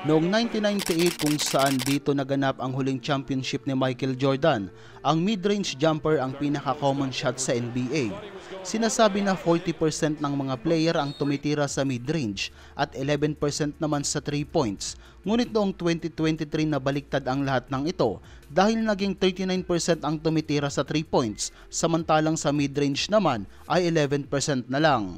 Noong 1998 kung saan dito naganap ang huling championship ni Michael Jordan, ang mid-range jumper ang pinaka-common shot sa NBA. Sinasabi na 40% ng mga player ang tumitira sa mid-range at 11% naman sa 3 points. Ngunit noong 2023 na baliktad ang lahat ng ito dahil naging 39% ang tumitira sa 3 points, samantalang sa mid-range naman ay 11% na lang.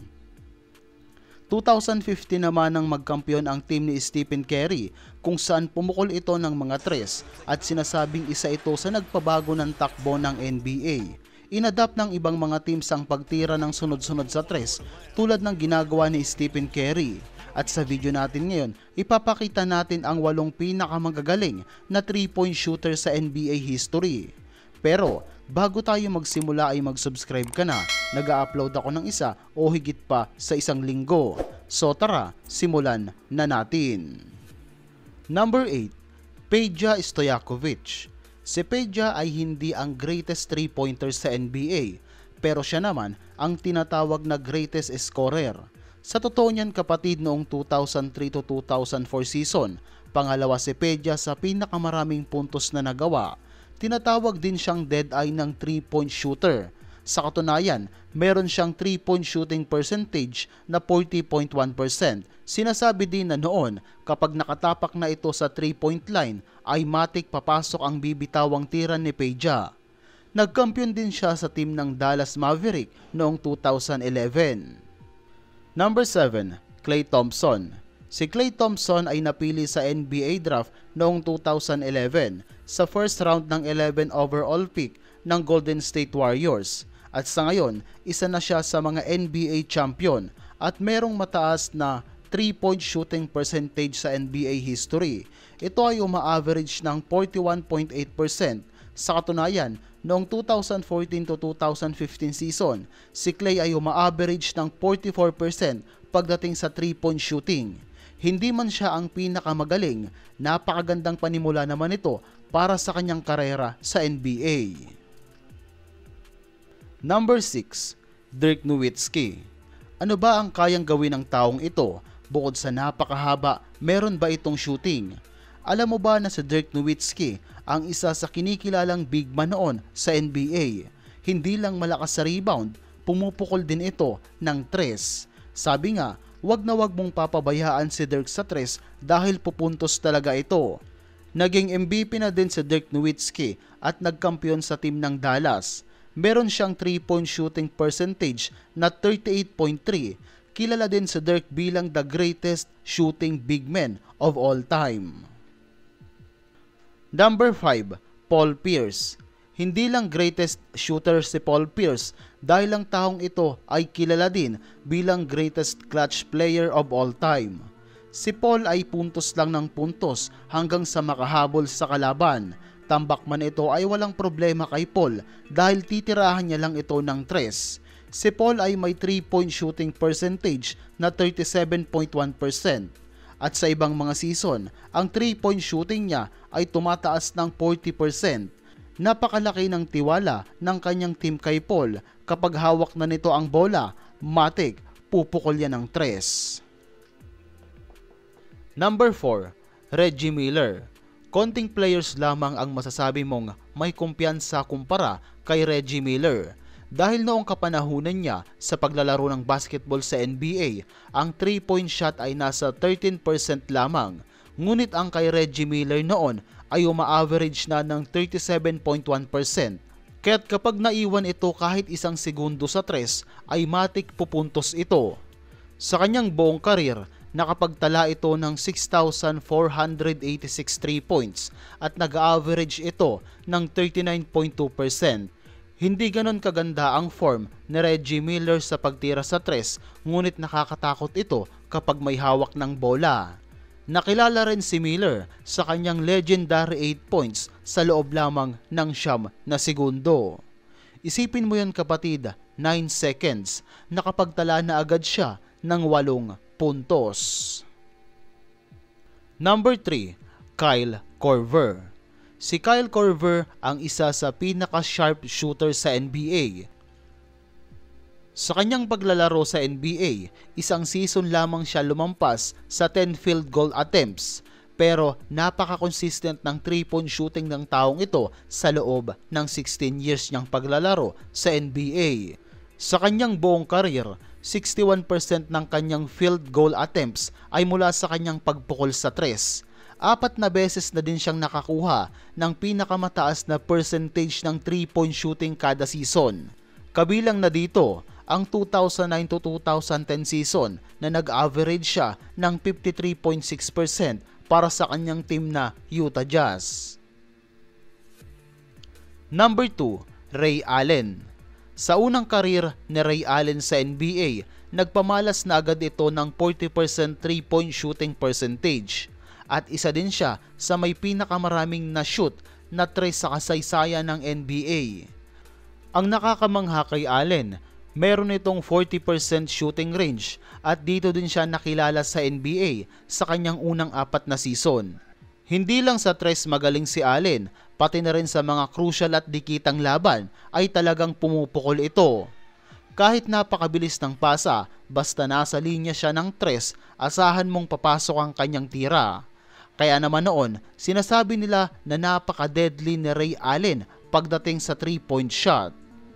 2015 naman nang magkampiyon ang team ni Stephen Curry kung saan pumukol ito ng mga tres at sinasabing isa ito sa nagpabago ng takbo ng NBA. Inadapt ng ibang mga teams ang pagtira ng sunod-sunod sa tres tulad ng ginagawa ni Stephen Curry. At sa video natin ngayon, ipapakita natin ang 8 pinakamagagaling na 3-point shooter sa NBA history. Pero bago tayo magsimula ay mag-subscribe ka na, nag-a-upload ako ng isa o higit pa sa isang linggo. So tara, simulan na natin. Number 8, Peja Stojakovic. Si Peja ay hindi ang greatest 3-pointer sa NBA, pero siya naman ang tinatawag na greatest scorer. Sa totoo niyan kapatid, noong 2003 to 2004 season, pangalawa si Peja sa pinakamaraming puntos na nagawa. Tinatawag din siyang dead eye ng 3-point shooter. Sa katunayan, meron siyang 3-point shooting percentage na 40.1%. Sinasabi din na noon, kapag nakatapak na ito sa 3-point line, ay matik papasok ang bibitawang tira ni Peja. Nagkampiyon din siya sa team ng Dallas Maverick noong 2011. Number 7, Klay Thompson. Si Klay Thompson ay napili sa NBA draft noong 2011 sa first round ng 11 overall pick ng Golden State Warriors. At sa ngayon, isa na siya sa mga NBA champion at merong mataas na 3-point shooting percentage sa NBA history. Ito ay uma-average ng 41.8%. Sa katunayan, noong 2014 to 2015 season, si Klay ay uma-average ng 44% pagdating sa 3-point shooting. Hindi man siya ang pinakamagaling, napakagandang panimula naman ito para sa kanyang karera sa NBA. Number 6, Dirk Nowitzki. Ano ba ang kayang gawin ng taong ito? Bukod sa napakahaba, meron ba itong shooting? Alam mo ba na si Dirk Nowitzki ang isa sa kinikilalang big man noon sa NBA? Hindi lang malakas sa rebound, pumupukol din ito ng tres. Sabi nga, wag na wag mong papabayaan si Dirk sa tres dahil pupuntos talaga ito. Naging MVP na din si Dirk Nowitzki at nagkampiyon sa team ng Dallas. Meron siyang 3-point shooting percentage na 38.3. Kilala din si Dirk bilang the greatest shooting big man of all time. Number 5, Paul Pierce. Hindi lang greatest shooter si Paul Pierce dahil ang taong ito ay kilala din bilang greatest clutch player of all time. Si Paul ay puntos lang ng puntos hanggang sa makahabol sa kalaban. Tambak man ito ay walang problema kay Paul dahil titirahan niya lang ito ng tres. Si Paul ay may 3-point shooting percentage na 37.1%. At sa ibang mga season, ang 3-point shooting niya ay tumataas ng 40%. Napakalaki ng tiwala ng kanyang team kay Paul. Kapag hawak na nito ang bola, matik, pupukol yan ng tres. Number 4, Reggie Miller. Konting players lamang ang masasabi mong may kumpiyansa kumpara kay Reggie Miller. Dahil noong kapanahunan niya sa paglalaro ng basketball sa NBA, ang 3-point shot ay nasa 13% lamang. Ngunit ang kay Reggie Miller noon ay uma-average na ng 37.1%. Kaya't kapag naiwan ito kahit isang segundo sa tres, ay matik pupuntos ito. Sa kanyang buong karir, nakapagtala ito ng 6,486 3 points at nag-average ito ng 39.2%. Hindi ganon kaganda ang form ni Reggie Miller sa pagtira sa tres, ngunit nakakatakot ito kapag may hawak ng bola. Nakilala rin si Miller sa kanyang legendary 8 points sa loob lamang ng 9 na segundo. Isipin mo yun kapatid, 9 seconds, nakapagtala na agad siya ng 8 puntos. Number 3, Kyle Korver. Si Kyle Korver ang isa sa pinaka-sharp shooter sa NBA. Sa kanyang paglalaro sa NBA, isang season lamang siya lumampas sa 10 field goal attempts. pero napaka-consistent ng 3-point shooting ng taong ito sa loob ng 16 years niyang paglalaro sa NBA. Sa kanyang buong career, 61% ng kanyang field goal attempts ay mula sa kanyang pagpukol sa 3. 4 na beses na din siyang nakakuha ng pinakamataas na percentage ng 3-point shooting kada season. Kabilang na dito ang 2009 to 2010 season na nag-average siya ng 53.6% para sa kanyang team na Utah Jazz. Number 2, Ray Allen. Sa unang karir ni Ray Allen sa NBA, nagpamalas na agad ito ng 40% 3-point shooting percentage at isa din siya sa may pinakamaraming na-shoot na 3 sa kasaysayan ng NBA. Ang nakakamangha kay Allen, meron itong 40% shooting range at dito din siya nakilala sa NBA sa kanyang unang 4 na season. Hindi lang sa 3 magaling si Allen, pati na rin sa mga crucial at dikitang laban ay talagang pumupukol ito. Kahit napakabilis ng pasa, basta nasa linya siya ng 3, asahan mong papasok ang kanyang tira. Kaya naman noon, sinasabi nila na napaka-deadly ni Ray Allen pagdating sa 3-point shot.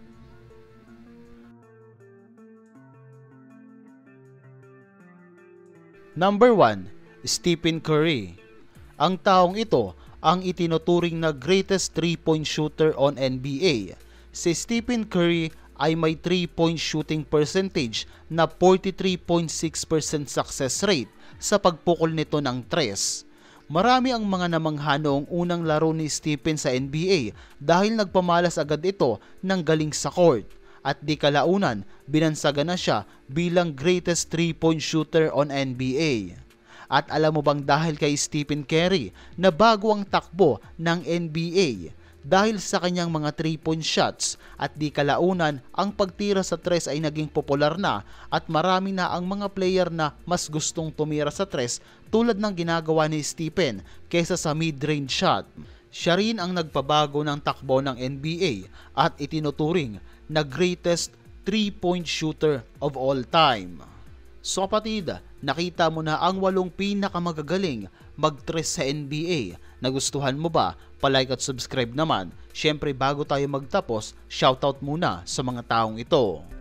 Number 1, Stephen Curry. Ang taong ito ang itinuturing na greatest 3-point shooter on NBA. Si Stephen Curry ay may 3-point shooting percentage na 43.6% success rate sa pagpukol nito ng 3. Marami ang mga namangha noong unang laro ni Stephen sa NBA dahil nagpamalas agad ito ng galing sa court. At di kalaunan, binansagan na siya bilang greatest 3-point shooter on NBA. At alam mo bang dahil kay Stephen Curry na bago ang takbo ng NBA dahil sa kanyang mga 3-point shots at di kalaunan ang pagtira sa 3 ay naging popular na at marami na ang mga player na mas gustong tumira sa 3 tulad ng ginagawa ni Stephen kaysa sa mid-range shot. Siya rin ang nagpabago ng takbo ng NBA at itinuturing na greatest 3-point shooter of all time. So kapatid, nakita mo na ang 8 pinakamagagaling mag-3 sa NBA. Nagustuhan mo ba? Palike at subscribe naman. Syempre bago tayo magtapos, shoutout muna sa mga taong ito.